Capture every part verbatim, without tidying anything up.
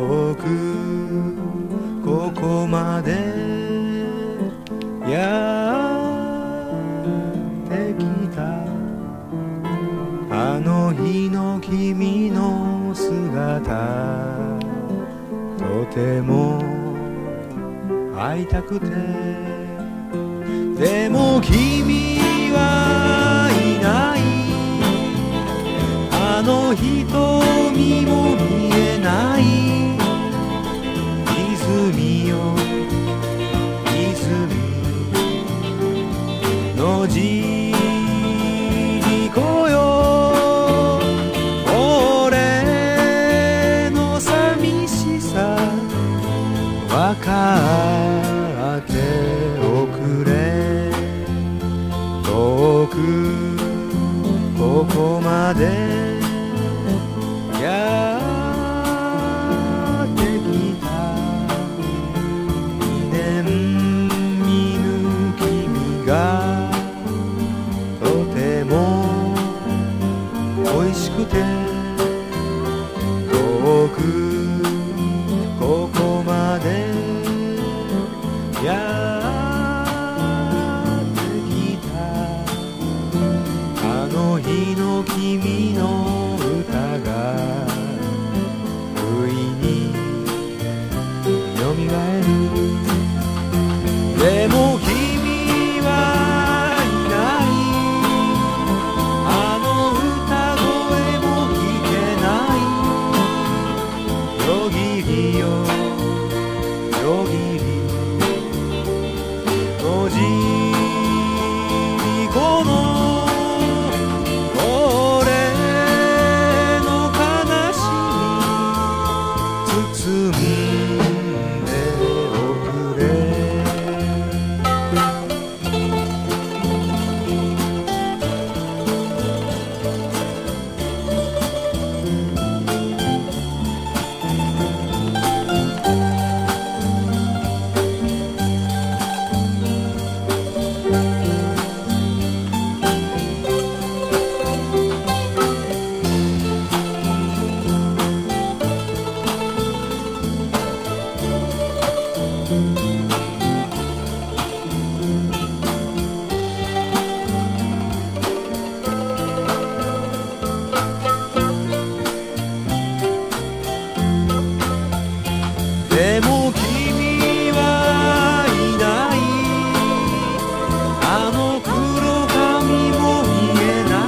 遠くここまでやってきた。あの日の君の姿とても会いたくて、でも君はいない。あの瞳も見えない。泉よ泉のじりこよ、俺の寂しさわかっておくれ。遠くここまでやってきた。にねん見ぬ君がとても恋しくて、遠くここまでやってきた。あの日の君の歌が不意によみがえる。でも君はいない。あの歌声も聞けない。よぎりよよぎりのじりこの包んでおくれ。でも君はいない。あの黒髪も見えない。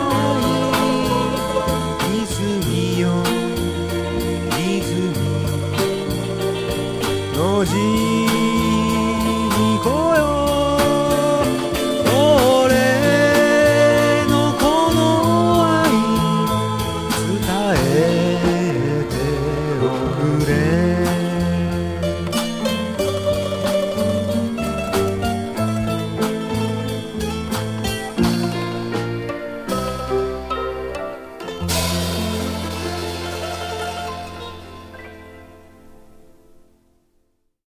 泉よ泉のじ